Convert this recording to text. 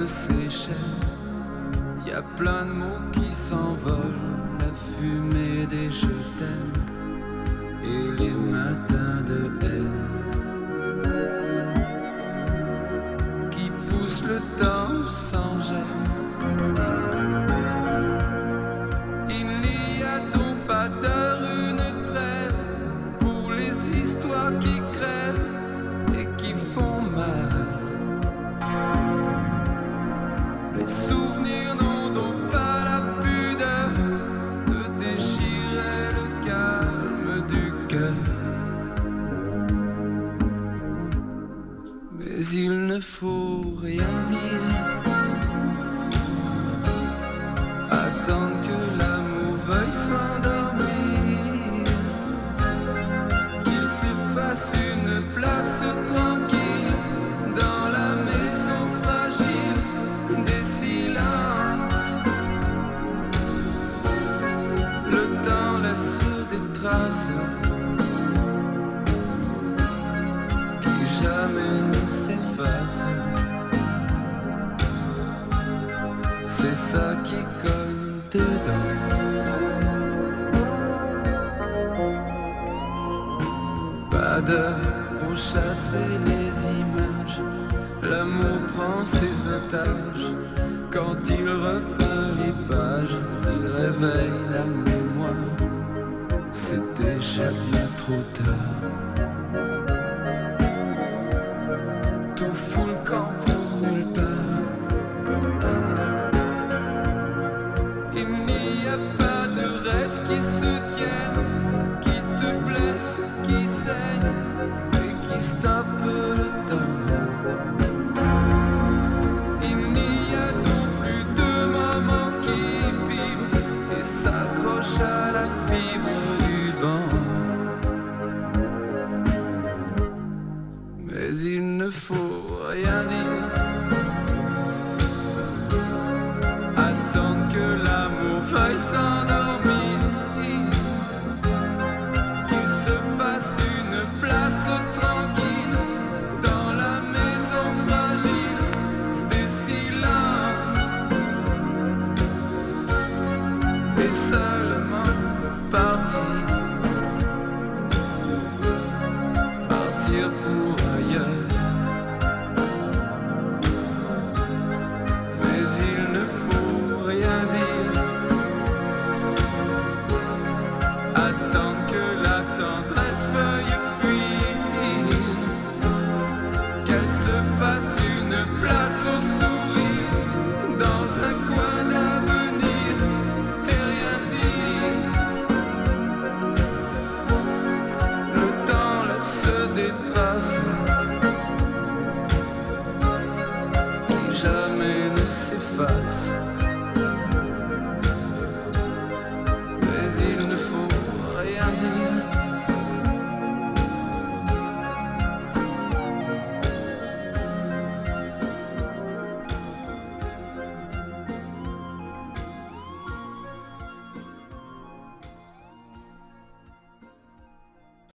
de ces chaînes, y a plein de mots qui s'envolent, la fumée des je t'aime et les matins de haine qui poussent le temps sans gêne. Il n'y a donc pas d'heure, une trêve pour les histoires qui crèvent et qui font mal. Les souvenirs n'ont donc pas la pudeur de déchirer le calme du cœur. Mais il ne faut rien dire, attendre que l'amour veuille s'endormir, qu'il se fasse une place tranquille dans la maison fragile des silences. Le temps laisse des traces qui jamais ne s'effacent. C'est ça qui cogne dedans. Pas d'heure pour chasser les images, l'amour prend ses otages. Quand il repeint les pages, il réveille la mémoire. C'est déjà bien trop tard. Tout fout